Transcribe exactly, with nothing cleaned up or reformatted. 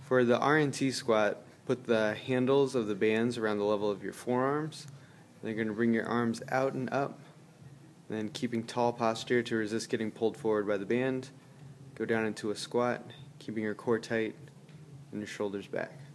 For the R N T squat, put the handles of the bands around the level of your forearms. Then you're going to bring your arms out and up. Then keeping tall posture to resist getting pulled forward by the band. Go down into a squat, keeping your core tight and your shoulders back.